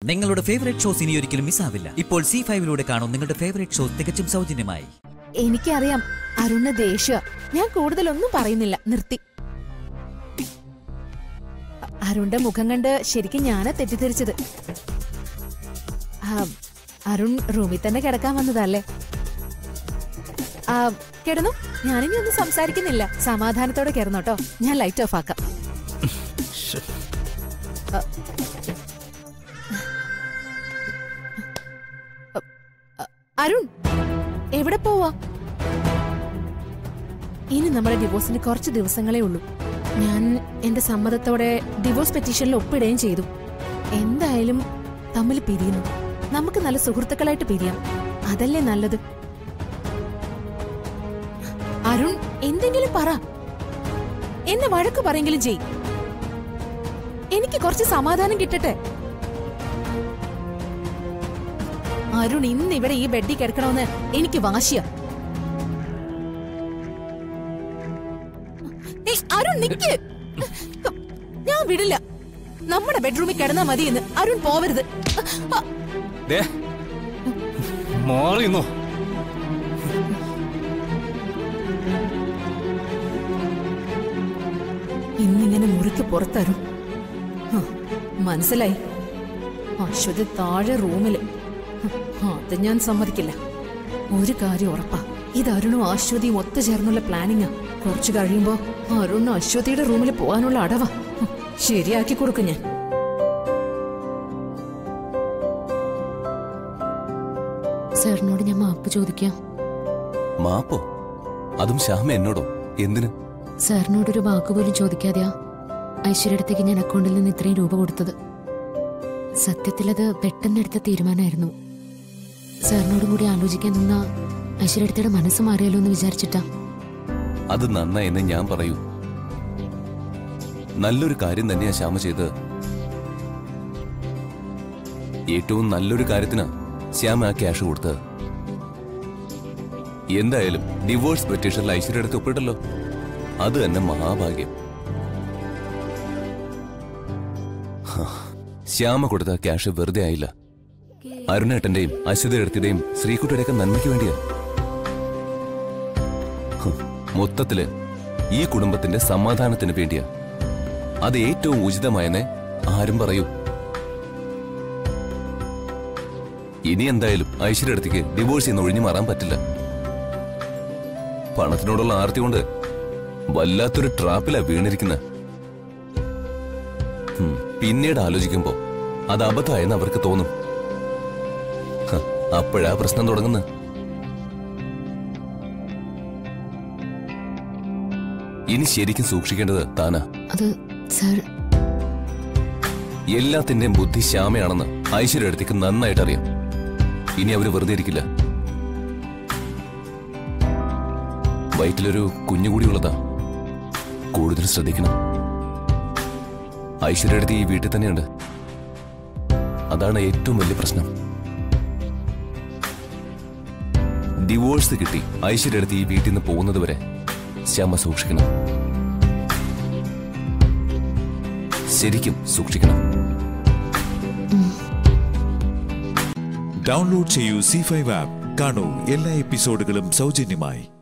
നിങ്ങളുടെ favourite shows ഇനി ഒരിക്കലും മിസ്സാവില്ല. ഇപ്പോൾ C5 കാണും നിങ്ങളുടെ ഫേവറേറ്റ് ഷോസ് തികച്ചും സൗജന്യമായി. എനിക്കറിയാം അരുണ് ദേഷ്യ. ഞാൻ കൂടുതലൊന്നും പറയുന്നില്ല, നിർത്തി. അരുണിന്റെ മുഖം കണ്ട് ശരിക്കും ഞാനാ തെറ്റിദ്ധരിച്ചത്. അരുൺ റൂമിൽ തന്നെ കിടക്കാൻ വന്നതല്ലേ? കിടന്നു. ഞാനിനി ഒന്നും സംസാരിക്കുന്നില്ല. സമാധാനത്തോടെ കിടന്നോട്ടോ. ഞാൻ ലൈറ്റ് ഓഫ് ആക്കാം. അരുൺ എവിടെ പോവാ? ഇനി നമ്മുടെ ഡിവോഴ്സിന് കുറച്ച് ദിവസങ്ങളേ ഉള്ളൂ. ഞാൻ എന്റെ സമ്മതത്തോടെ ഡിവോഴ്സ് പെറ്റീഷനിൽ ഒപ്പിടുകയും ചെയ്തു. എന്തായാലും തമ്മിൽ പിരിയുന്നു. നമുക്ക് നല്ല സുഹൃത്തുക്കളായിട്ട് പിരിയാം. അതല്ലേ നല്ലത്? അരുൺ എന്തെങ്കിലും പറ. എന്നെ വഴക്ക് പറയെങ്കിലും ചെയ്. എനിക്ക് കുറച്ച് സമാധാനം കിട്ടട്ടെ. അരുൺ ഇന്ന് ഇവിടെ ഈ ബെഡിൽ കിടക്കണമെന്ന് എനിക്ക് വാശിയാ. അരുൺ നിക്ക്. ഞാൻ വിടില്ല. നമ്മുടെ ബെഡ്റൂമിൽ കിടന്നാ മതിയെന്ന്. അരുൺ പോവരുത്. ഇന്നിങ്ങനെ മുറിക്ക് പുറത്തരും. മനസ്സിലായി. അശ്വതി താഴെ റൂമില്. അത് ഞാൻ സമ്മതിക്കില്ല. ഒരു കാര്യം ഉറപ്പാ, ഇത് അരുണും അശ്വതിയും ഒത്തുചേർന്നുള്ള പ്ലാനിങ്ങാ. കുറച്ചു കഴിയുമ്പോ അരുണും അശ്വതിയുടെ റൂമിൽ പോകാനുള്ള അടവാ. ശരിയാക്കി കൊടുക്കും ഞാൻ. സാറിനോട് ഞാൻ മാപ്പ് ചോദിക്കാം. മാപ്പോ? അതും ശ്യാമ എന്നോടോ? എന്തിന്? സാറിനോടൊരു വാക്കുപോലും ചോദിക്കാതെയാ ഐശ്വര്യടത്തേക്ക് ഞാൻ അക്കൗണ്ടിൽ നിന്ന് ഇത്രയും രൂപ കൊടുത്തത്. സത്യത്തിൽ അത് പെട്ടെന്നെടുത്ത തീരുമാനമായിരുന്നു. സാറിനോടും കൂടി ആലോചിക്കാൻ നിന്ന ഐശ്വര്യടത്തയുടെ മനസ്സ് മാറിയാലോ എന്ന് വിചാരിച്ചിട്ടാ. അത് നന്നായെന്ന് ഞാൻ പറയൂ. നല്ലൊരു കാര്യം തന്നെയാ ശ്യാമ ചെയ്തത്. ഏറ്റവും നല്ലൊരു കാര്യത്തിനാ ശ്യാമ ആ ക്യാഷ് കൊടുത്തത്. എന്തായാലും ഡിവോഴ്സ് പെറ്റീഷനിൽ ഐശ്വര്യടുത്ത് ഒപ്പിട്ടല്ലോ. അത് തന്നെ മഹാഭാഗ്യം. ശ്യാമ കൊടുത്ത ക്യാഷ് വെറുതെ ആയില്ല. അരുണേട്ടന്റെയും അശ്വതിയുടെയും ശ്രീകുട്ടിയുടെയൊക്കെ നന്മയ്ക്ക് വേണ്ടിയാ. മൊത്തത്തില് ഈ കുടുംബത്തിന്റെ സമാധാനത്തിന് വേണ്ടിയാ. അത് ഏറ്റവും ഉചിതമായെന്നേ ആരും പറയൂ. ഇനി എന്തായാലും ഐശ്വര്യടുത്തേക്ക് ഡിവോഴ്സ് ചെയ്യുന്ന ഒഴിഞ്ഞു മാറാൻ പറ്റില്ല. പണത്തിനോടുള്ള ആർത്തി കൊണ്ട് വല്ലാത്തൊരു ട്രാപ്പിലാ വീണിരിക്കുന്നത്. പിന്നീട് ആലോചിക്കുമ്പോ അത് അബദ്ധമായെന്ന് അവർക്ക് തോന്നും. അപ്പോഴാ പ്രശ്നം തുടങ്ങുന്നത്. ഇനി ശരിക്കും സൂക്ഷിക്കേണ്ടത് താനാ. എല്ലാത്തിന്റെയും ബുദ്ധി ശ്യാമയാണെന്ന് ഐശ്വര്യടുത്തേക്ക് നന്നായിട്ട് അറിയാം. ഇനി അവര് വെറുതെ ഇരിക്കില്ല. വയറ്റിലൊരു കുഞ്ഞുകൂടിയുള്ളതാ. കൂടുതൽ ശ്രദ്ധിക്കണം. ഐശ്വര്യടുത്ത് ഈ വീട്ടിൽ തന്നെയുണ്ട്. അതാണ് ഏറ്റവും വലിയ പ്രശ്നം. ഡിവോഴ്സ് കിട്ടി ഐശ്വര്യടുത്ത് ഈ വീട്ടിൽ നിന്ന് പോകുന്നത് വരെ ശ്യാമ സൂക്ഷിക്കണം. ശരിക്കും സൂക്ഷിക്കണം. ഡൗൺലോഡ് ചെയ്യൂ C5 ആപ്പ്. കാണൂ എല്ലാ എപ്പിസോഡുകളും സൗജന്യമായി.